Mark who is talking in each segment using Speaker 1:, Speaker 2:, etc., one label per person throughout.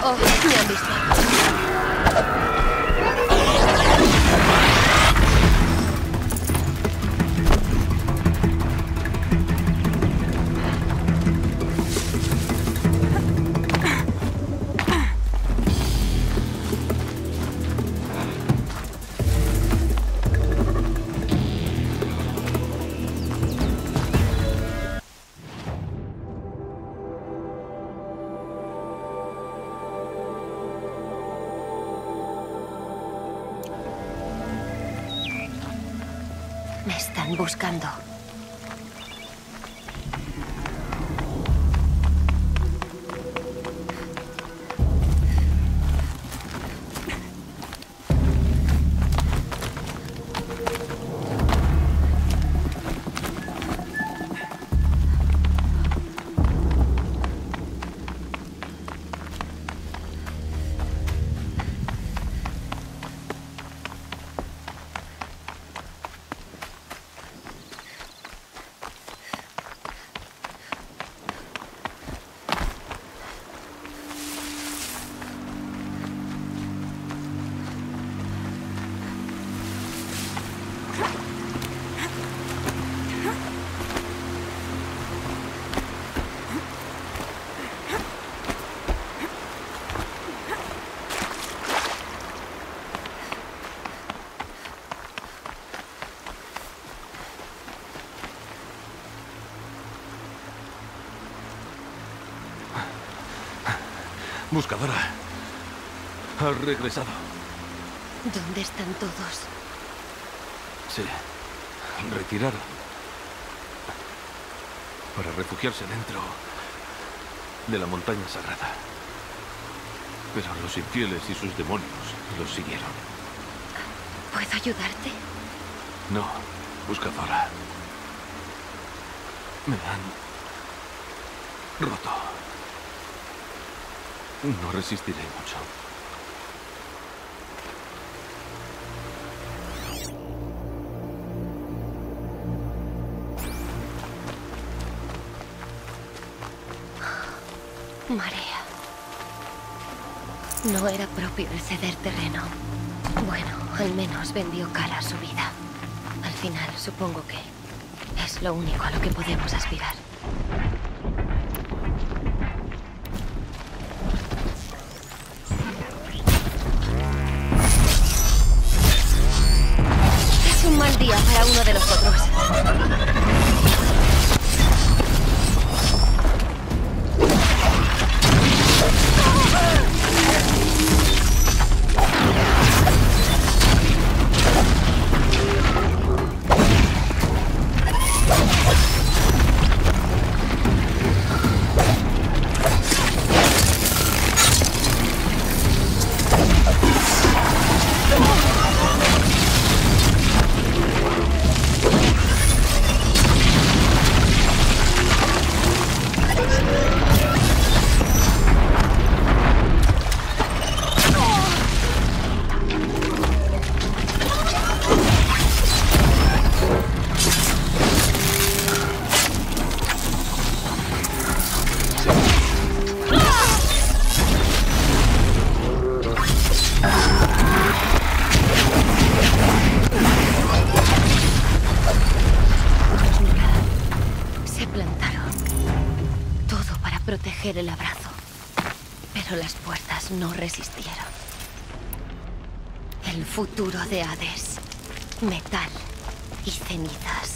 Speaker 1: Oh, me han visto. Me están buscando.
Speaker 2: Buscadora. Has regresado.
Speaker 1: ¿Dónde están todos?
Speaker 2: Sí. Retiraron. Para refugiarse dentro de la montaña sagrada. Pero los infieles y sus demonios los siguieron.
Speaker 1: ¿Puedo ayudarte?
Speaker 2: No, buscadora. Me han roto. No resistiré mucho.
Speaker 1: Marea. No era propio el ceder terreno. Bueno, al menos vendió cara a su vida. Al final, supongo que es lo único a lo que podemos aspirar. Es un mal día para uno de los otros. Proteger el abrazo. Pero las puertas no resistieron. El futuro de Hades. Metal y cenizas.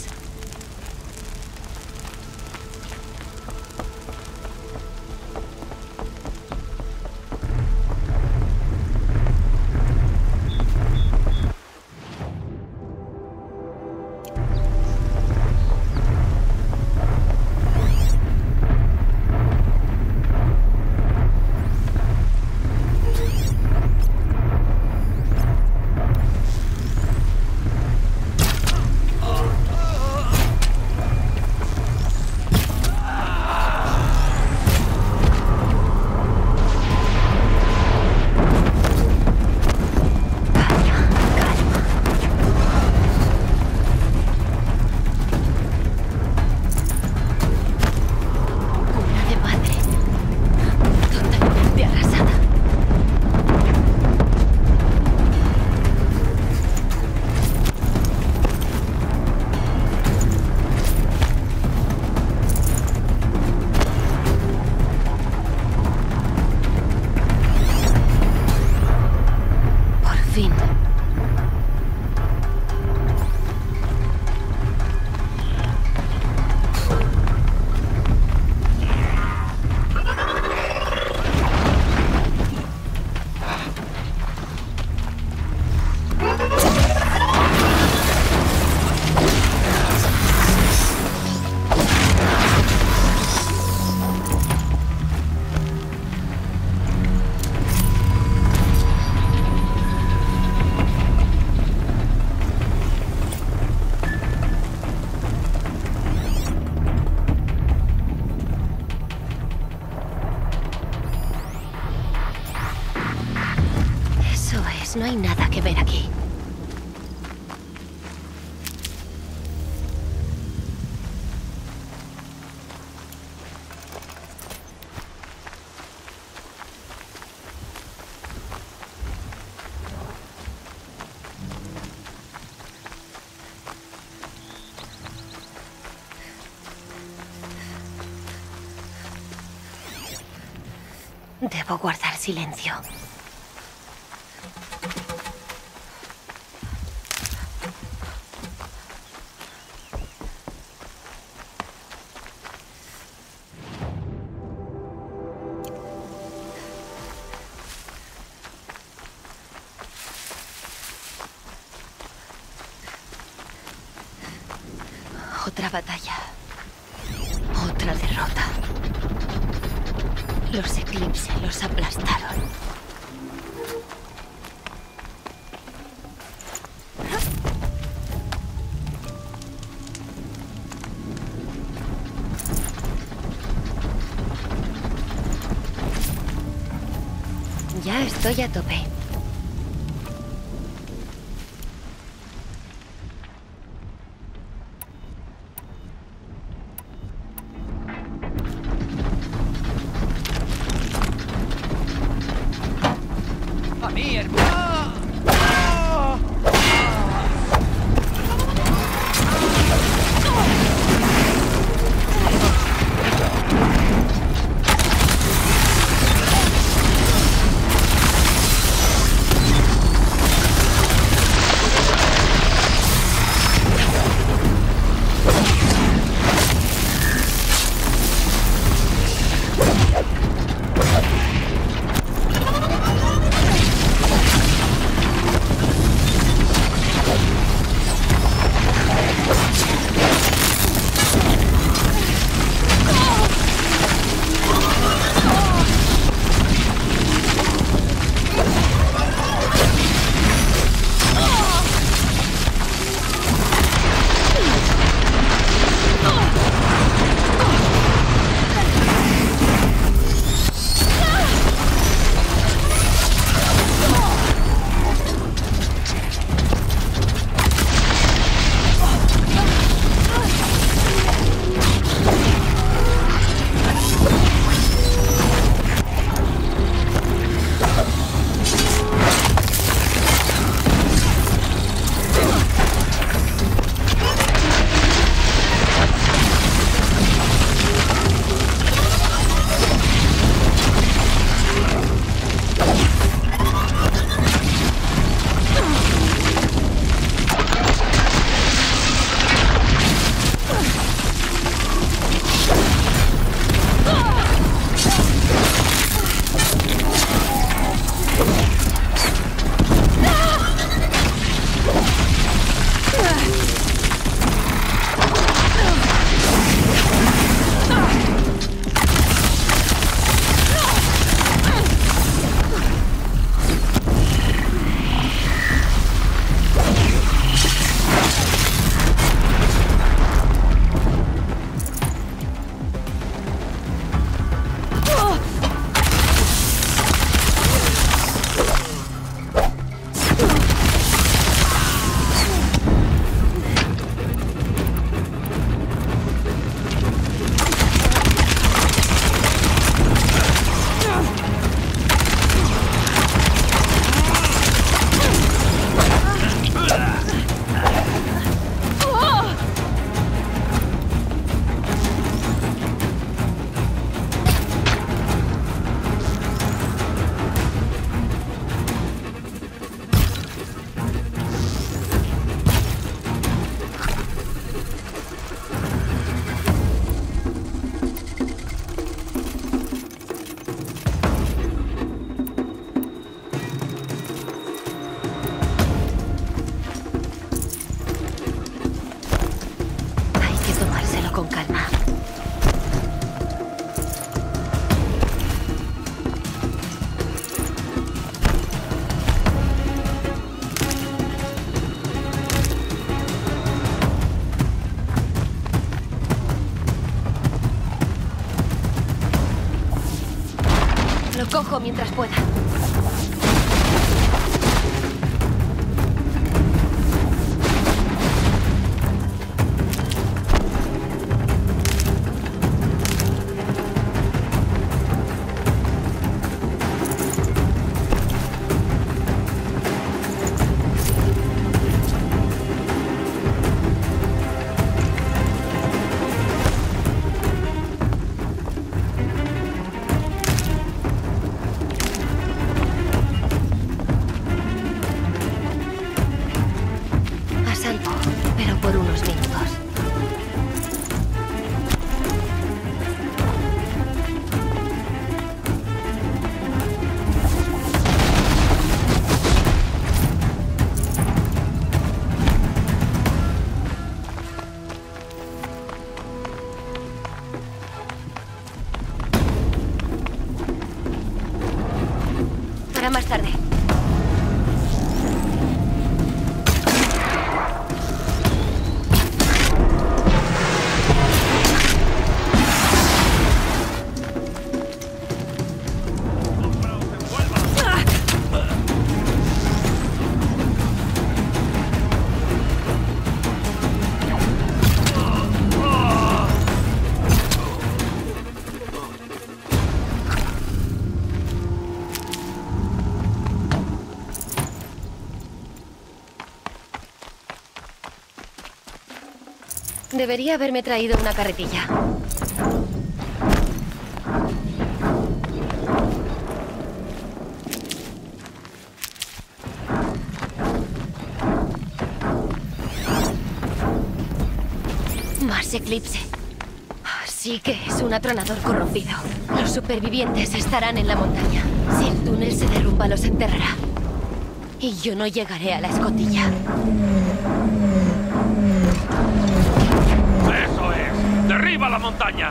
Speaker 1: hay nada que ver aquí. Debo guardar silencio. Otra batalla. Otra derrota. Los Eclipse los aplastaron. Ya estoy a tope.
Speaker 3: ¡A mí, hermano!
Speaker 1: con calma. Lo cojo mientras pueda. por unos minutos. Para más tarde. Debería haberme traído una carretilla. Más Eclipse. Sí que es un atronador corrompido. Los supervivientes estarán en la montaña. Si el túnel se derrumba, los enterrará. Y yo no llegaré a la escotilla.
Speaker 2: ¡Eso es! ¡Derriba la montaña!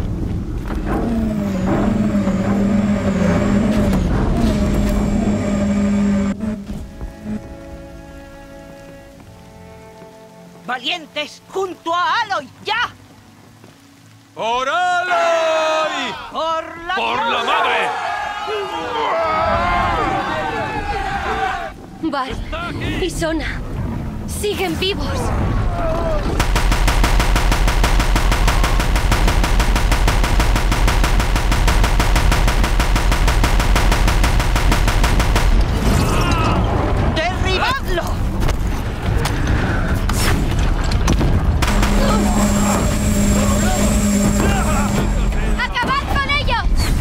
Speaker 3: ¡Valientes! ¡Junto a Aloy! ¡Ya!
Speaker 2: ¡Por Aloy!
Speaker 3: ¡Por
Speaker 2: la madre!
Speaker 1: Val y Sona siguen vivos.
Speaker 3: ¡Derribadlo!
Speaker 1: ¡Acabad con ellos!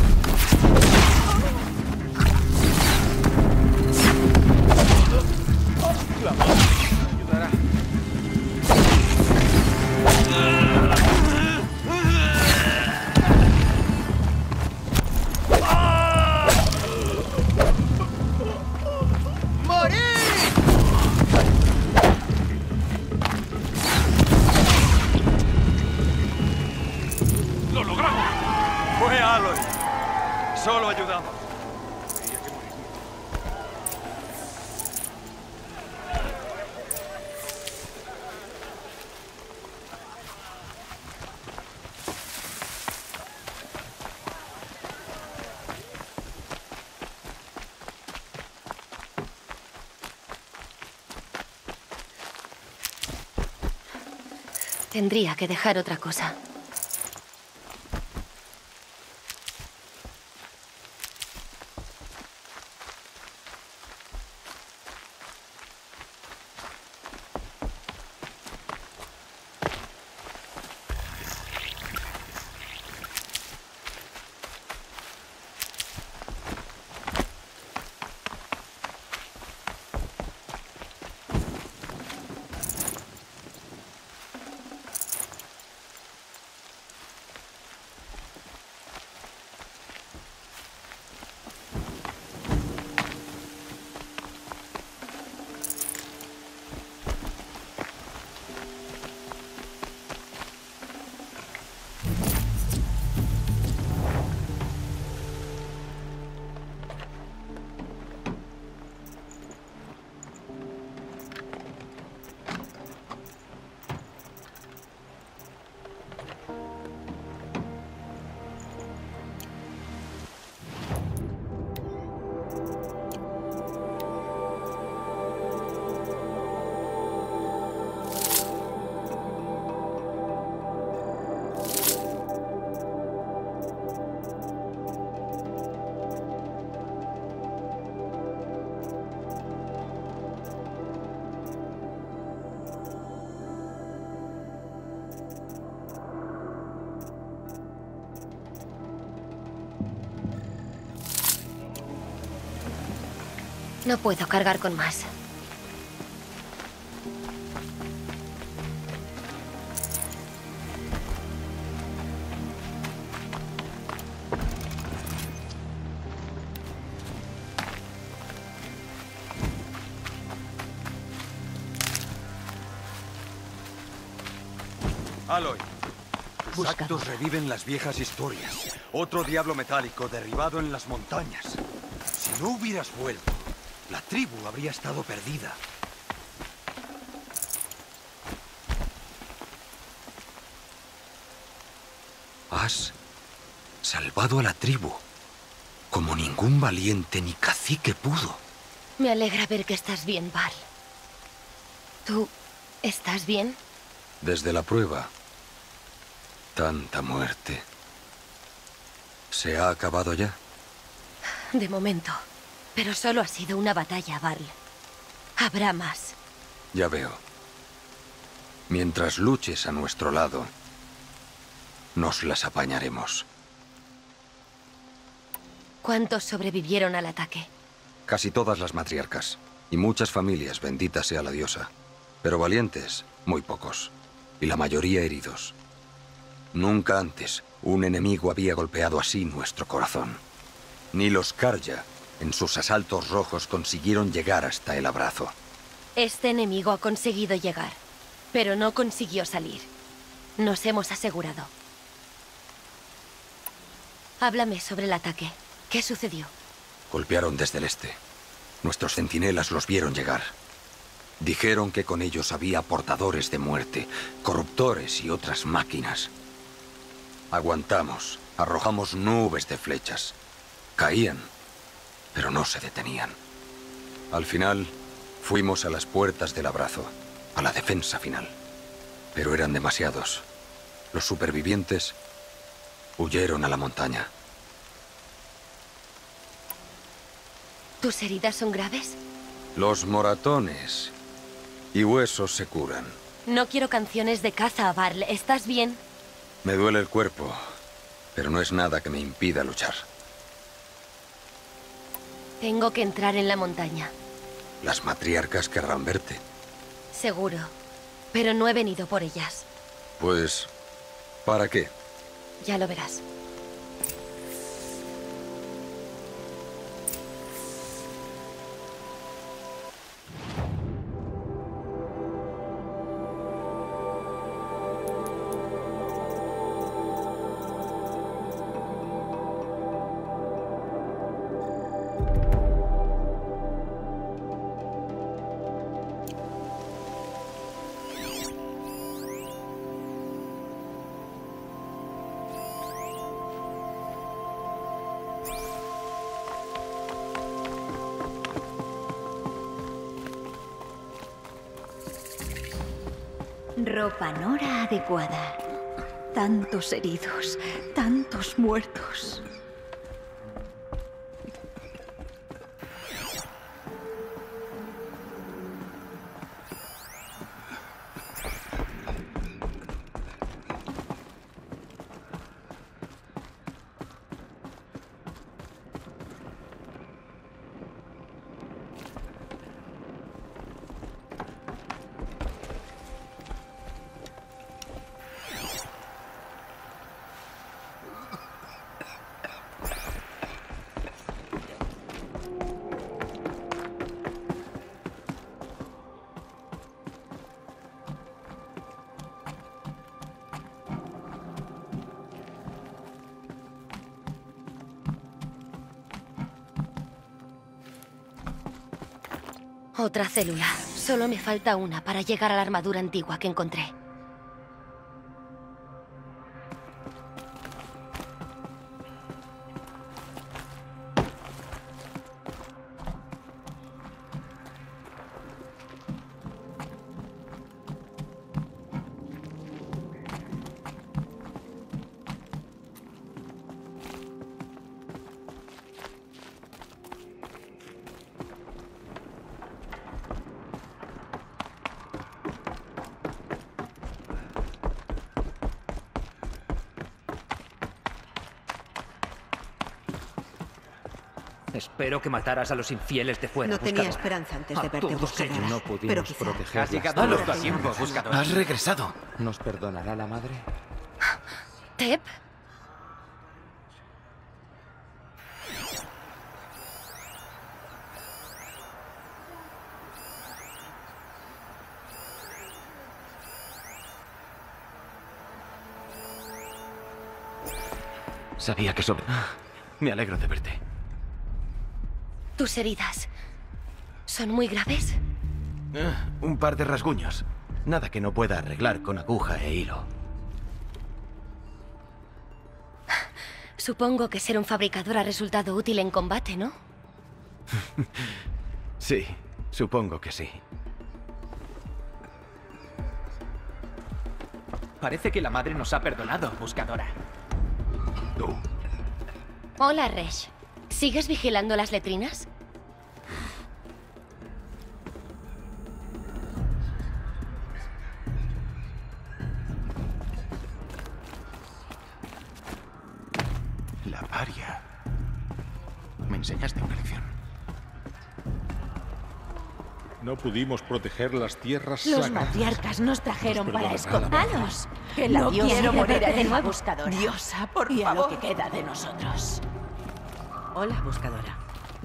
Speaker 2: ¡Lo logramos!
Speaker 4: Fue Aloy. Solo ayudamos.
Speaker 1: Tendría que dejar otra cosa. No puedo cargar con más.
Speaker 4: Aloy, tus
Speaker 1: Buscador.
Speaker 4: actos reviven las viejas historias. Otro diablo metálico derribado en las montañas. Si no hubieras vuelto, la tribu habría estado perdida. Has salvado a la tribu, como ningún valiente ni cacique pudo.
Speaker 1: Me alegra ver que estás bien, Val. ¿Tú estás bien?
Speaker 4: Desde la prueba, tanta muerte. ¿Se ha acabado ya?
Speaker 1: De momento. Pero solo ha sido una batalla, Val. Habrá más.
Speaker 4: Ya veo. Mientras luches a nuestro lado, nos las apañaremos.
Speaker 1: ¿Cuántos sobrevivieron al ataque?
Speaker 4: Casi todas las matriarcas. Y muchas familias, bendita sea la diosa. Pero valientes, muy pocos. Y la mayoría heridos. Nunca antes un enemigo había golpeado así nuestro corazón. Ni los Karja, en sus asaltos rojos, consiguieron llegar hasta el abrazo.
Speaker 1: Este enemigo ha conseguido llegar, pero no consiguió salir. Nos hemos asegurado. Háblame sobre el ataque. ¿Qué sucedió?
Speaker 4: Golpearon desde el este. Nuestros centinelas los vieron llegar. Dijeron que con ellos había portadores de muerte, corruptores y otras máquinas. Aguantamos, arrojamos nubes de flechas. Caían, pero no se detenían. Al final, fuimos a las puertas del abrazo, a la defensa final. Pero eran demasiados. Los supervivientes huyeron a la montaña.
Speaker 1: ¿Tus heridas son graves?
Speaker 4: Los moratones y huesos se curan.
Speaker 1: No quiero canciones de caza, Varl. ¿Estás bien?
Speaker 4: Me duele el cuerpo, pero no es nada que me impida luchar.
Speaker 1: Tengo que entrar en la montaña.
Speaker 4: Las matriarcas querrán verte.
Speaker 1: Seguro. Pero no he venido por ellas.
Speaker 4: Pues, ¿para qué?
Speaker 1: Ya lo verás.
Speaker 5: Ropa Nora adecuada. Tantos heridos, tantos muertos.
Speaker 1: Otra célula. Solo me falta una para llegar a la armadura antigua que encontré.
Speaker 6: Espero que mataras a los infieles de fuera,
Speaker 7: No tenía
Speaker 6: buscador.
Speaker 7: esperanza antes de
Speaker 6: A
Speaker 7: verte,
Speaker 6: todos
Speaker 7: buscadora.
Speaker 6: ellos.
Speaker 8: No pudimos
Speaker 7: Pero quizá
Speaker 8: proteger.
Speaker 6: Has llegado
Speaker 7: Ahora
Speaker 6: justo a
Speaker 7: tengo
Speaker 6: tiempo,
Speaker 7: razón.
Speaker 6: buscador.
Speaker 8: Has regresado. ¿Nos perdonará la madre?
Speaker 1: ¿Tep?
Speaker 8: Sabía que sobre... Me alegro de verte.
Speaker 1: ¿Tus heridas son muy graves?
Speaker 8: Un par de rasguños. Nada que no pueda arreglar con aguja e hilo.
Speaker 1: Supongo que ser un fabricador ha resultado útil en combate, ¿no?
Speaker 8: Sí, supongo que sí.
Speaker 6: Parece que la madre nos ha perdonado, buscadora.
Speaker 2: No.
Speaker 1: Hola, Resh. ¿Sigues vigilando las letrinas?
Speaker 8: La paria. Me enseñaste una lección.
Speaker 7: No pudimos proteger las tierras
Speaker 3: Los
Speaker 7: sagradas.
Speaker 3: matriarcas nos trajeron para
Speaker 7: perdonará la
Speaker 3: escoltarlos. Que la
Speaker 5: No
Speaker 3: diosa
Speaker 5: quiero
Speaker 3: te
Speaker 5: morir
Speaker 3: prepare
Speaker 5: de nuevo.
Speaker 3: buscadora.
Speaker 5: Diosa, por
Speaker 3: y a lo
Speaker 5: favor.
Speaker 3: que queda de nosotros. Hola, buscadora.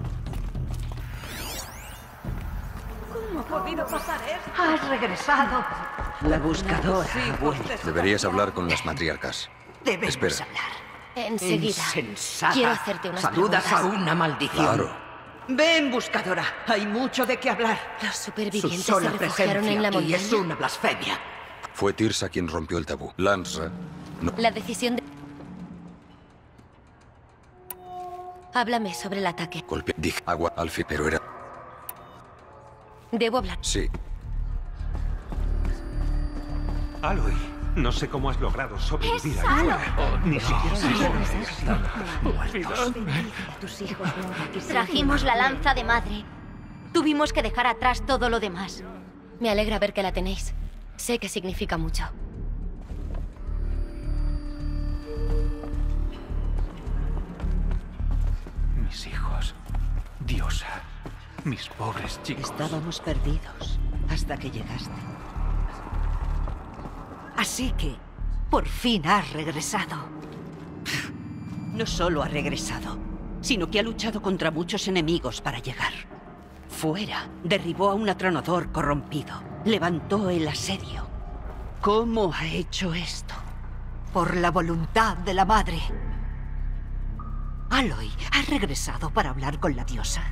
Speaker 5: ¿Cómo ha podido pasar esto?
Speaker 3: Has regresado. La buscadora ha vuelto.
Speaker 4: Deberías hablar con las matriarcas.
Speaker 3: Debemos
Speaker 4: Espera.
Speaker 3: hablar.
Speaker 1: Enseguida.
Speaker 3: Insensata.
Speaker 1: Quiero hacerte unas
Speaker 3: Saludas
Speaker 1: preguntas.
Speaker 3: a una maldición.
Speaker 4: Claro.
Speaker 3: Ven, buscadora. Hay mucho de qué hablar.
Speaker 1: Los
Speaker 3: Su
Speaker 1: supervivientes se
Speaker 3: sola
Speaker 1: refugiaron
Speaker 3: presencia
Speaker 1: en la
Speaker 3: aquí
Speaker 1: montaña.
Speaker 3: es una blasfemia.
Speaker 4: Fue Tirsa quien rompió el tabú. Lansra no.
Speaker 1: La decisión de... Háblame sobre el ataque.
Speaker 4: Golpeó. Dije agua al fin, pero era...
Speaker 1: Debo hablar.
Speaker 4: Sí.
Speaker 9: Aloy, no sé cómo has logrado sobrevivir ahí fuera. Ni siquiera
Speaker 5: Tus hijos no.
Speaker 1: Trajimos la lanza de madre. Tuvimos que dejar atrás todo lo demás. Me alegra ver que la tenéis. Sé que significa mucho.
Speaker 8: Mis hijos. Diosa. Mis pobres chicos.
Speaker 3: Estábamos perdidos hasta que llegaste. Así que, por fin has regresado. No solo ha regresado, sino que ha luchado contra muchos enemigos para llegar. Fuera, derribó a un atronador corrompido. Levantó el asedio. ¿Cómo ha hecho esto? Por la voluntad de la madre. Aloy, ¿has regresado para hablar con la diosa?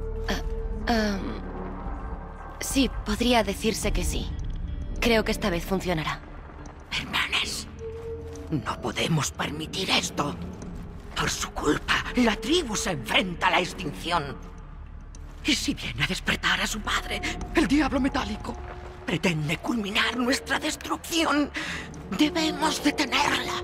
Speaker 1: Sí, podría decirse que sí. Creo que esta vez funcionará.
Speaker 3: Hermanas, no podemos permitir esto. Por su culpa, la tribu se enfrenta a la extinción. Y si viene a despertar a su padre, el diablo metálico, pretende culminar nuestra destrucción, debemos detenerla.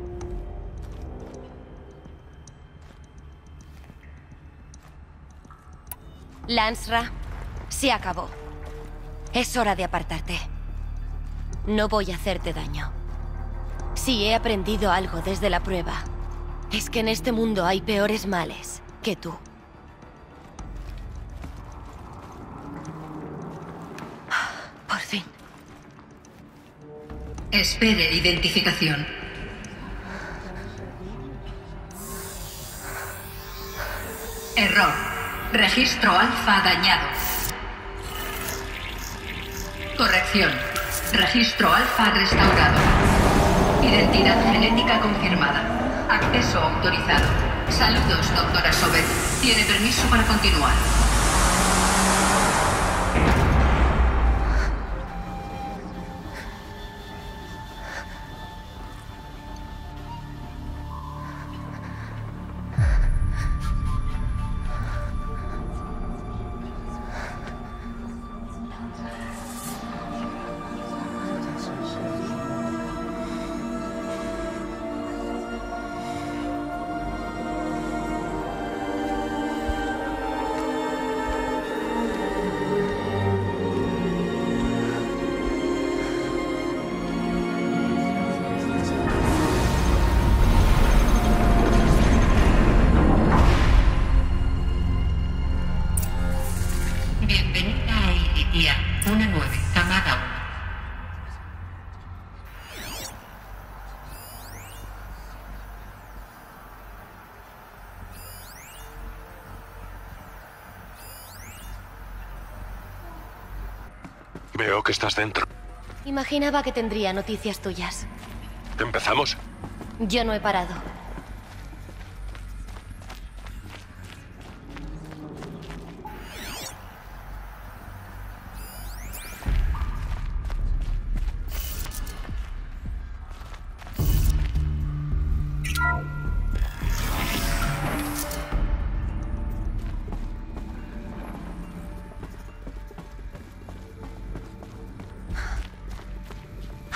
Speaker 1: Lansra, se acabó. Es hora de apartarte. No voy a hacerte daño. Si he aprendido algo desde la prueba, es que en este mundo hay peores males que tú. Por fin.
Speaker 10: Espere identificación. Error. Registro alfa dañado. Corrección. Registro alfa restaurado. Identidad genética confirmada. Acceso autorizado. Saludos, doctora Sobel. Tiene permiso para continuar. Bienvenida a Ilitia, una 9, camada 1.
Speaker 9: Veo que estás dentro.
Speaker 1: Imaginaba que tendría noticias tuyas.
Speaker 9: ¿Empezamos?
Speaker 1: Yo no he parado.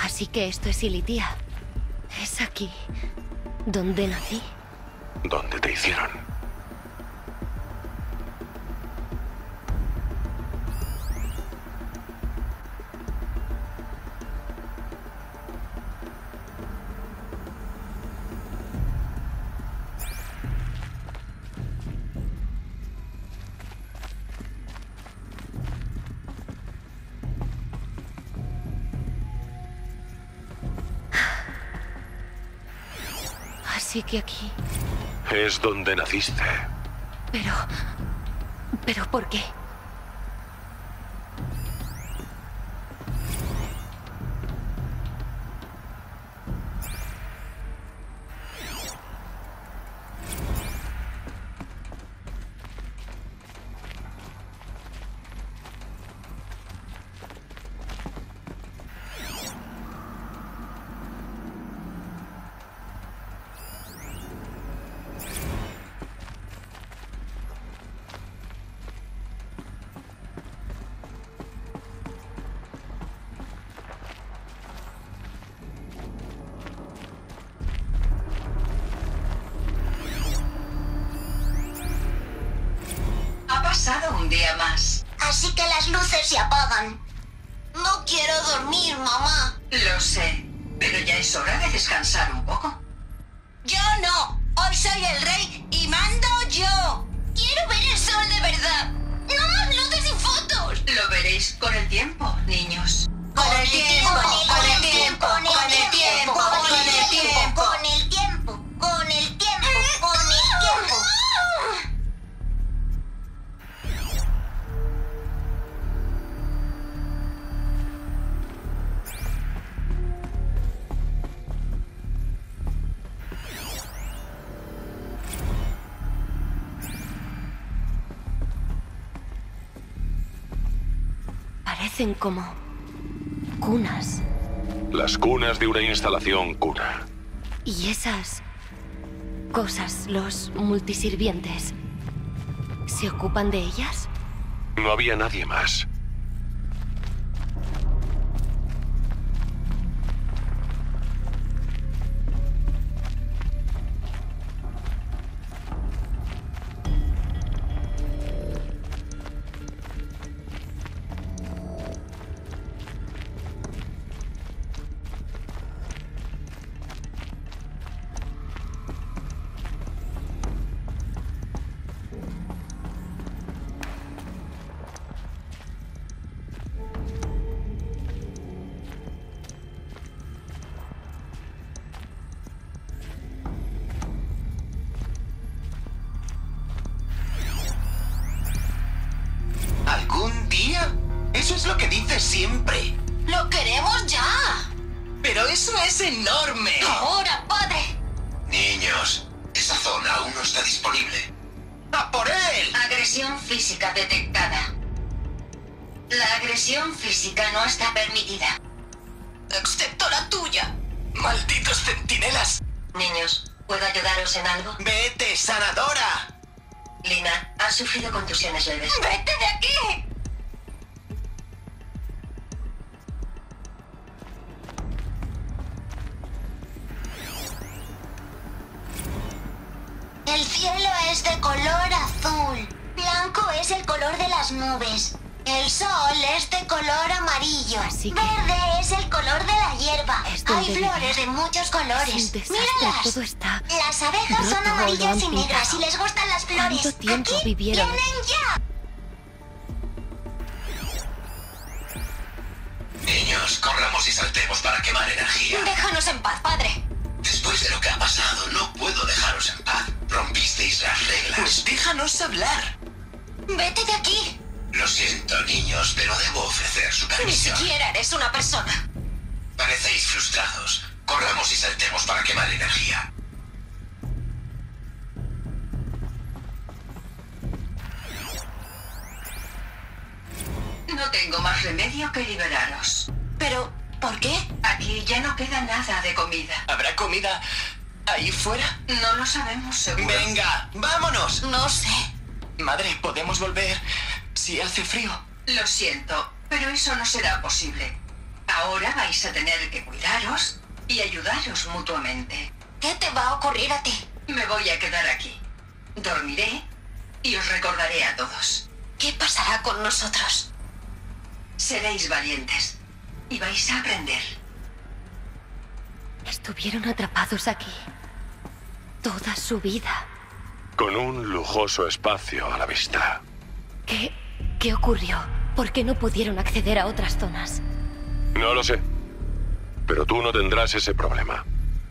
Speaker 1: Así que esto es Ilitia. Es aquí donde nací.
Speaker 11: ¿Dónde te hicieron?
Speaker 1: Así que aquí.
Speaker 11: Es donde naciste.
Speaker 1: ¿Pero por qué?
Speaker 10: Ha pasado un día más.
Speaker 12: Así que las luces se apagan. No quiero dormir, mamá.
Speaker 10: Lo sé, pero ya es hora de descansar un poco.
Speaker 12: Yo no. Hoy soy el rey y mando yo. Quiero ver el sol de verdad. No más luces y fotos.
Speaker 10: Lo veréis con el tiempo, niños.
Speaker 12: Con el tiempo, con el tiempo, con el tiempo, con el tiempo, con el tiempo, con el tiempo, con el tiempo.
Speaker 1: Parecen como cunas.
Speaker 11: Las cunas de una instalación cuna.
Speaker 1: Y esas cosas, los multisirvientes, ¿se ocupan de ellas?
Speaker 11: No había nadie más.
Speaker 13: ¿Algún día? Eso es lo que dices siempre.
Speaker 12: ¡Lo queremos ya!
Speaker 13: ¡Pero eso es enorme!
Speaker 12: ¡Ahora, padre!
Speaker 13: Niños, esa zona aún no está disponible. ¡A por él!
Speaker 10: Agresión física detectada. La agresión física no está permitida.
Speaker 13: Excepto la tuya. ¡Malditos centinelas!
Speaker 10: Niños, ¿puedo ayudaros en algo?
Speaker 13: ¡Vete, sanadora!
Speaker 10: Lina, has sufrido contusiones leves.
Speaker 12: ¡Vete de aquí! El cielo es de color azul. Blanco es el color de las nubes. El sol es de color amarillo. Verde es el color de la hierba. Hay flores de muchos colores. ¡Míralas!
Speaker 1: Todo está
Speaker 12: Las abejas son
Speaker 1: roto,
Speaker 12: amarillas
Speaker 1: lo han
Speaker 12: y negras
Speaker 1: pintado.
Speaker 12: y les gustan las flores.
Speaker 1: ¿Cuánto tiempo
Speaker 12: Aquí
Speaker 1: vivieron
Speaker 12: ¡Vienen
Speaker 1: aquí?
Speaker 12: ya!
Speaker 13: Niños, corramos y saltemos para quemar energía.
Speaker 12: Déjanos en paz, padre.
Speaker 13: Después de lo que ha pasado, no puedo dejaros en paz. Rompisteis las reglas. Pues déjanos hablar.
Speaker 12: Vete de aquí.
Speaker 13: Lo siento, niños, pero debo ofrecer
Speaker 12: Ni
Speaker 13: supervisión.
Speaker 12: siquiera eres una persona.
Speaker 13: Parecéis frustrados. Corramos y saltemos para quemar energía.
Speaker 10: No tengo más remedio que liberaros.
Speaker 12: Pero, ¿por qué?
Speaker 10: Aquí ya no queda nada de comida.
Speaker 13: ¿Habrá comida ahí fuera?
Speaker 10: No lo sabemos seguro.
Speaker 13: Venga, vámonos.
Speaker 12: No sé.
Speaker 13: Madre, ¿podemos volver si hace frío?
Speaker 10: Lo siento, pero eso no será posible. Ahora vais a tener que cuidaros y ayudaros mutuamente.
Speaker 12: ¿Qué te va a ocurrir a ti?
Speaker 10: Me voy a quedar aquí. Dormiré y os recordaré a todos.
Speaker 12: ¿Qué pasará con nosotros?
Speaker 10: Seréis valientes y vais a aprender.
Speaker 1: Estuvieron atrapados aquí toda su vida.
Speaker 11: Con un lujoso espacio a la vista.
Speaker 1: ¿Qué ocurrió? ¿Por qué no pudieron acceder a otras zonas?
Speaker 11: No lo sé. Pero tú no tendrás ese problema.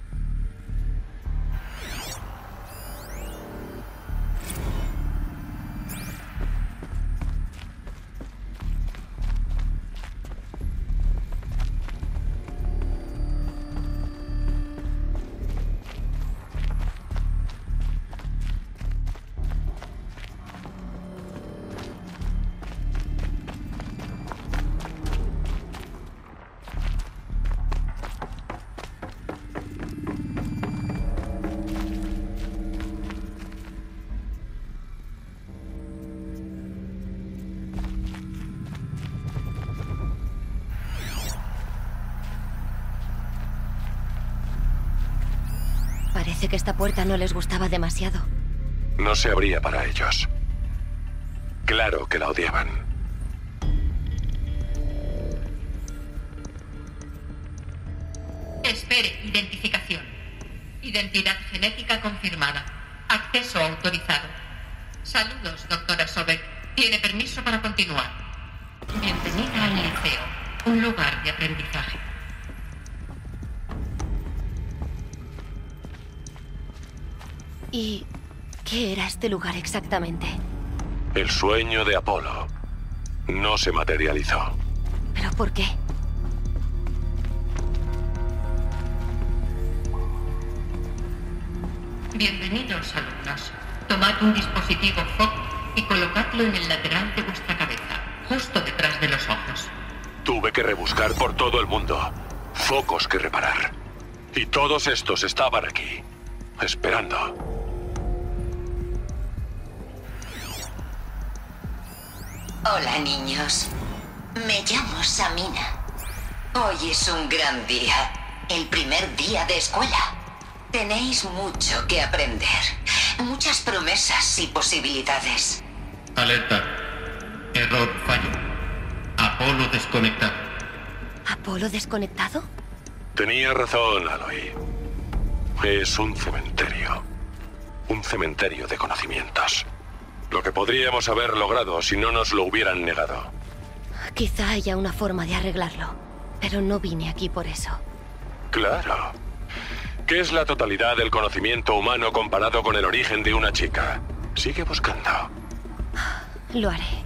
Speaker 1: Parece que esta puerta no les gustaba demasiado.
Speaker 11: No se abría para ellos. Claro que la odiaban.
Speaker 14: Espere, identificación. Identidad genética confirmada. Acceso autorizado. Saludos, doctora Sobek. Tiene permiso para continuar. Bienvenida al liceo, un lugar de aprendizaje.
Speaker 1: ¿Y qué era este lugar exactamente?
Speaker 11: El sueño de Apolo no se materializó.
Speaker 1: ¿Pero por qué?
Speaker 14: Bienvenidos, alumnos. Tomad un dispositivo FOC y colocadlo en el lateral de vuestra cabeza, justo detrás de los ojos.
Speaker 11: Tuve que rebuscar por todo el mundo. Focos que reparar. Y todos estos estaban aquí, esperando.
Speaker 10: Hola, niños. Me llamo Samina. Hoy es un gran día. El primer día de escuela. Tenéis mucho que aprender. Muchas promesas y posibilidades.
Speaker 14: Alerta. Error, fallo. Apolo desconectado.
Speaker 1: ¿Apolo desconectado?
Speaker 11: Tenía razón, Aloy. Es un cementerio. Un cementerio de conocimientos. Lo que podríamos haber logrado si no nos lo hubieran negado.
Speaker 1: Quizá haya una forma de arreglarlo, pero no vine aquí por eso.
Speaker 11: Claro. ¿Qué es la totalidad del conocimiento humano comparado con el origen de una chica? Sigue buscando.
Speaker 1: Lo haré.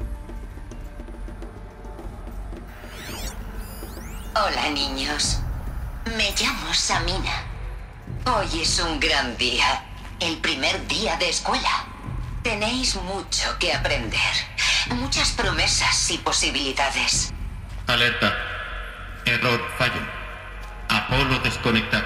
Speaker 10: Hola, niños. Me llamo Samina. Hoy es un gran día. El primer día de escuela. Tenéis mucho que aprender. Muchas promesas y posibilidades.
Speaker 14: Alerta. Error, fallo. Apolo desconectado.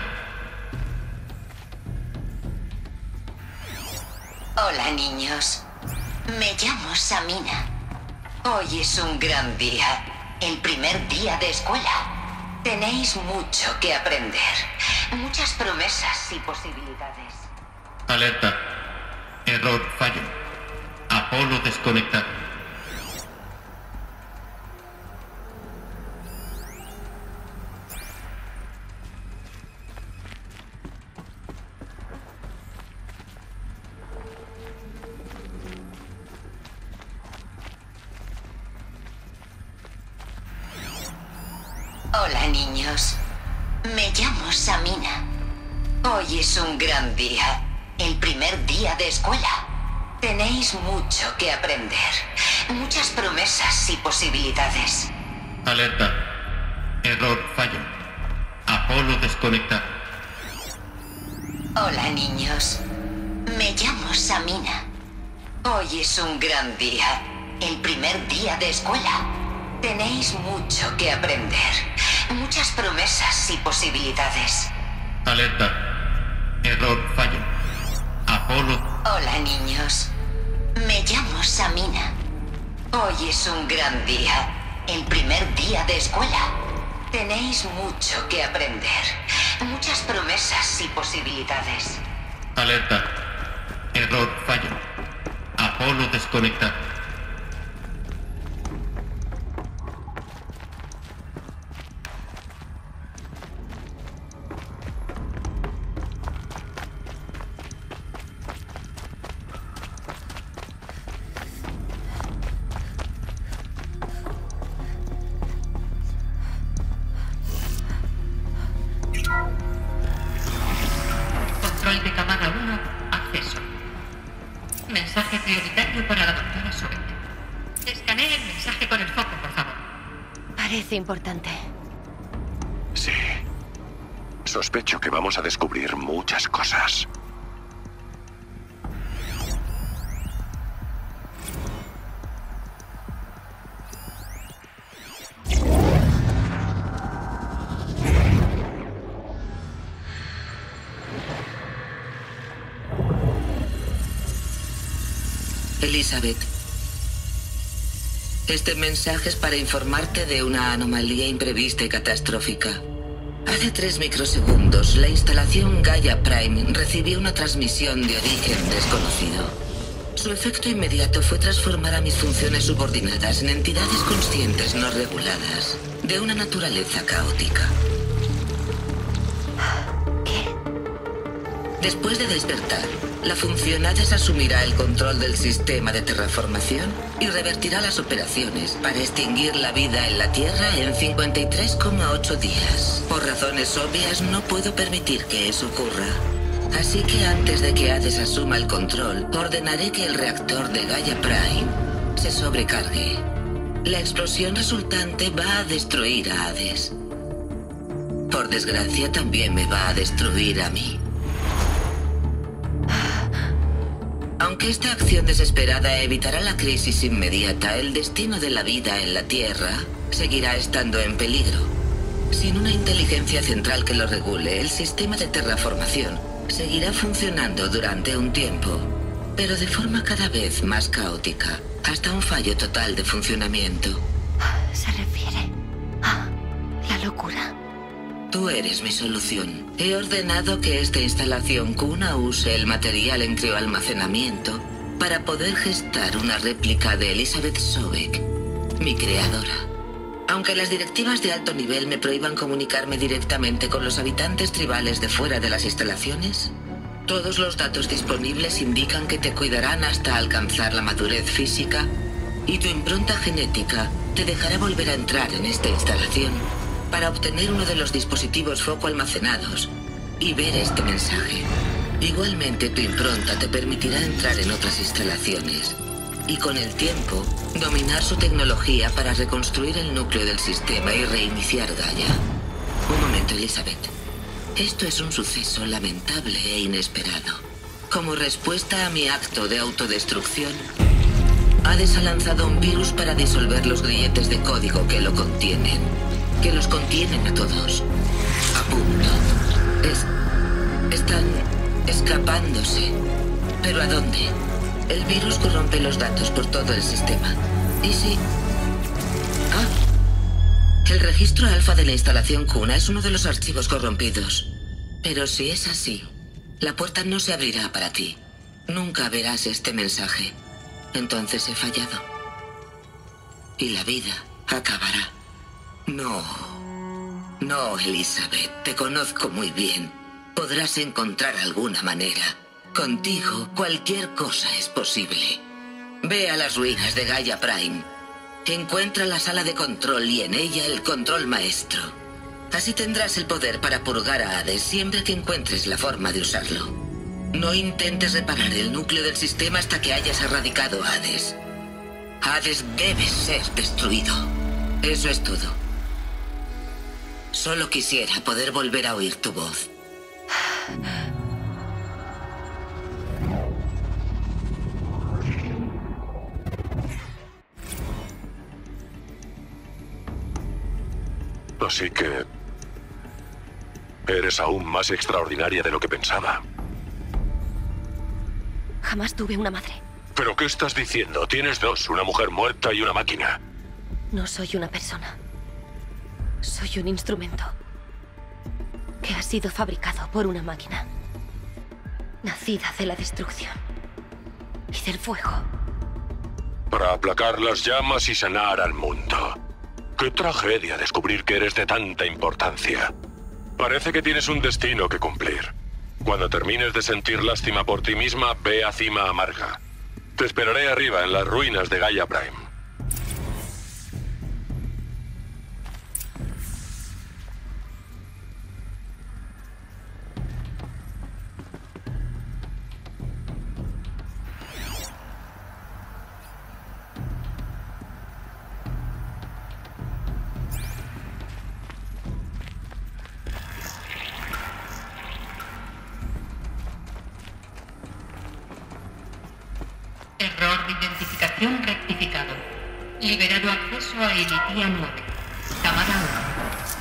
Speaker 10: Hola, niños. Me llamo Samina. Hoy es un gran día. El primer día de escuela. Tenéis mucho que aprender. Muchas promesas y posibilidades.
Speaker 14: Alerta. Error, fallo. Apolo desconectado.
Speaker 10: Hola, niños. Me llamo Samina. Hoy es un gran día. El primer día de escuela. Tenéis mucho que aprender. Muchas promesas y posibilidades.
Speaker 14: Alerta. Error, fallo. Apolo desconectado.
Speaker 10: Hola, niños. Me llamo Samina. Hoy es un gran día. El primer día de escuela. Tenéis mucho que aprender. Muchas promesas y posibilidades.
Speaker 14: Alerta. Error, fallo. Apolo.
Speaker 10: Hola, niños. Me llamo Samina. Hoy es un gran día. El primer día de escuela. Tenéis mucho que aprender. Muchas promesas y posibilidades.
Speaker 14: Alerta. Error, fallo. Apolo desconectado. Control de cámara 1, acceso. Mensaje prioritario para la doctora Sobek. Escanee el mensaje con el foco, por favor.
Speaker 1: Parece importante.
Speaker 11: Sí. Sospecho que vamos a descubrir muchas cosas.
Speaker 15: Elizabeth, este mensaje es para informarte de una anomalía imprevista y catastrófica. Hace 3 microsegundos, la instalación Gaia Prime recibió una transmisión de origen desconocido. Su efecto inmediato fue transformar a mis funciones subordinadas en entidades conscientes no reguladas, de una naturaleza caótica. Después de despertar, la función Hades asumirá el control del sistema de terraformación y revertirá las operaciones para extinguir la vida en la Tierra en 53,8 días. Por razones obvias, no puedo permitir que eso ocurra. Así que antes de que Hades asuma el control, ordenaré que el reactor de Gaia Prime se sobrecargue. La explosión resultante va a destruir a Hades. Por desgracia, también me va a destruir a mí. Aunque esta acción desesperada evitará la crisis inmediata, el destino de la vida en la Tierra seguirá estando en peligro. Sin una inteligencia central que lo regule, el sistema de terraformación seguirá funcionando durante un tiempo, pero de forma cada vez más caótica, hasta un fallo total de funcionamiento.
Speaker 1: Se refiere a la locura.
Speaker 15: Tú eres mi solución. He ordenado que esta instalación cuna use el material en crioalmacenamiento para poder gestar una réplica de Elizabeth Sobek, mi creadora. Aunque las directivas de alto nivel me prohíban comunicarme directamente con los habitantes tribales de fuera de las instalaciones, todos los datos disponibles indican que te cuidarán hasta alcanzar la madurez física y tu impronta genética te dejará volver a entrar en esta instalación para obtener uno de los dispositivos foco almacenados y ver este mensaje. Igualmente, tu impronta te permitirá entrar en otras instalaciones y con el tiempo dominar su tecnología para reconstruir el núcleo del sistema y reiniciar Gaia. Un momento, Elizabeth. Esto es un suceso lamentable e inesperado. Como respuesta a mi acto de autodestrucción, Hades ha lanzado un virus para disolver los grilletes de código que lo contienen. Que los contienen a todos. A punto. Están escapándose. ¿Pero a dónde? El virus corrompe los datos por todo el sistema. ¿Y si...? El registro alfa de la instalación cuna es uno de los archivos corrompidos. Pero si es así, la puerta no se abrirá para ti. Nunca verás este mensaje. Entonces he fallado. Y la vida acabará. No, Elizabeth, te conozco muy bien. Podrás encontrar alguna manera. Contigo, cualquier cosa es posible. Ve a las ruinas de Gaia Prime. Encuentra la sala de control y en ella el control maestro. Así tendrás el poder para purgar a Hades siempre que encuentres la forma de usarlo. No intentes reparar el núcleo del sistema hasta que hayas erradicado a Hades. Hades debe ser destruido. Eso es todo. Solo quisiera poder volver a oír tu voz.
Speaker 11: Así que... eres aún más extraordinaria de lo que pensaba.
Speaker 1: Jamás tuve una madre.
Speaker 11: ¿Pero qué estás diciendo? Tienes dos, una mujer muerta y una máquina.
Speaker 1: No soy una persona. Soy un instrumento que ha sido fabricado por una máquina, nacida de la destrucción y del fuego.
Speaker 11: Para aplacar las llamas y sanar al mundo. Qué tragedia descubrir que eres de tanta importancia. Parece que tienes un destino que cumplir. Cuando termines de sentir lástima por ti misma, ve a Cima Amarga. Te esperaré arriba en las ruinas de Gaia Prime.
Speaker 14: Error de identificación rectificado. Liberado acceso a Elitia 9. Cámara 1.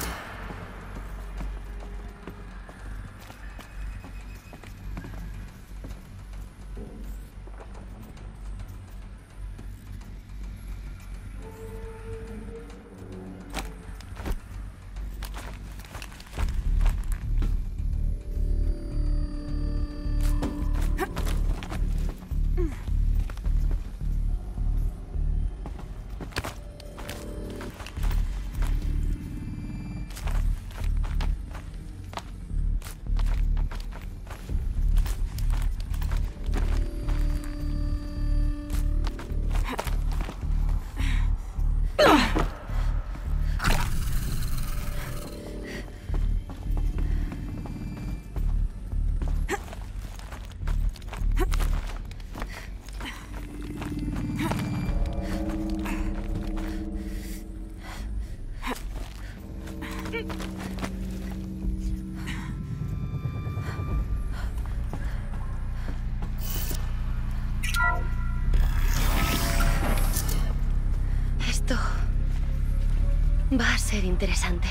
Speaker 1: Esto va a ser interesante.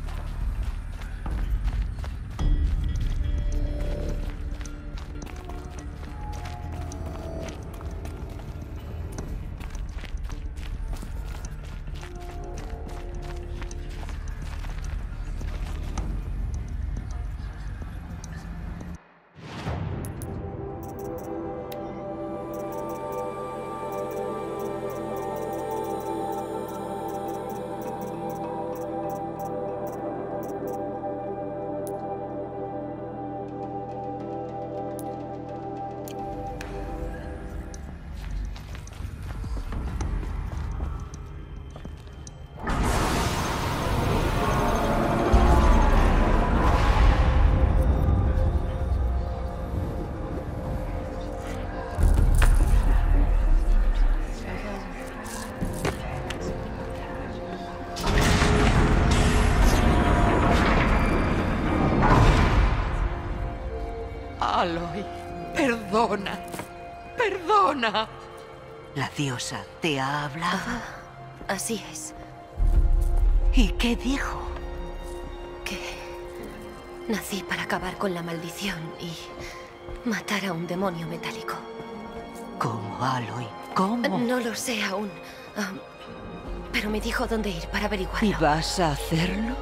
Speaker 3: Aloy, perdona. Perdona. ¿La diosa te ha hablado?
Speaker 1: Así es.
Speaker 3: ¿Y qué dijo?
Speaker 1: Que nací para acabar con la maldición y matar a un demonio metálico.
Speaker 3: ¿Cómo, Aloy? ¿Cómo?
Speaker 1: No lo sé aún. Pero me dijo dónde ir para averiguarlo.
Speaker 3: ¿Y vas a hacerlo?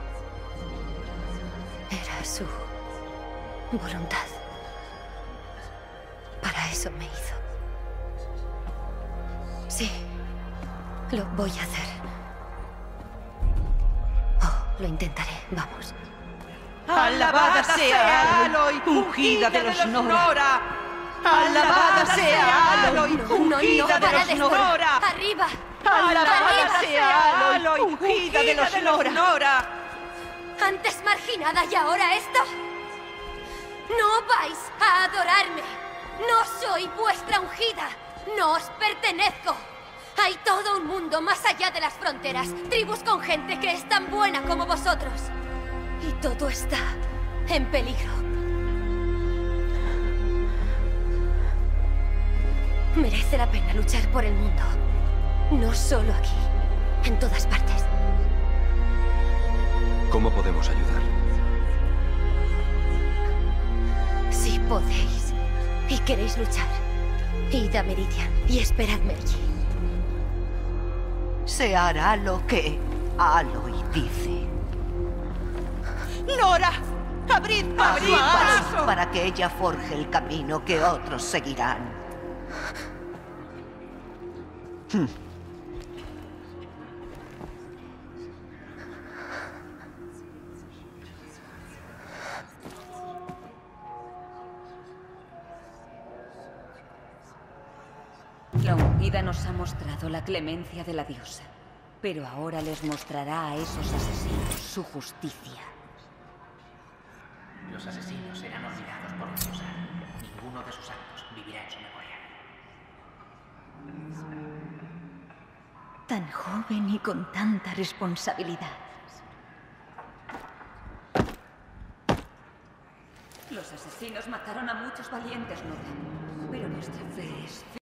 Speaker 1: Era su voluntad. Para eso me hizo. Sí, lo voy a hacer. Oh, lo intentaré. Vamos.
Speaker 3: ¡Alabada sea Aloy, ungida de los Nora! ¡Alabada sea Aloy, ungida de los Nora!
Speaker 1: ¡Arriba!
Speaker 3: ¡Alabada sea Aloy, ungida de los Nora!
Speaker 1: Antes marginada y ahora esto. No vais a adorarme. No soy vuestra ungida. No os pertenezco. Hay todo un mundo más allá de las fronteras. Tribus con gente que es tan buena como vosotros. Y todo está en peligro. Merece la pena luchar por el mundo. No solo aquí, en todas partes.
Speaker 4: ¿Cómo podemos ayudar?
Speaker 1: Si podéis y queréis luchar, id a Meridian y esperadme allí.
Speaker 3: Se hará lo que Aloy dice: ¡Nora! ¡Abrid paso para que ella forje el camino que otros seguirán!
Speaker 16: La ungida nos ha mostrado la clemencia de la diosa, pero ahora les mostrará a esos asesinos su justicia.
Speaker 6: Los asesinos serán olvidados por la diosa. Ninguno de sus actos vivirá en su memoria.
Speaker 16: Tan joven y con tanta responsabilidad. Los asesinos mataron a muchos valientes, Nora, pero nuestra fe es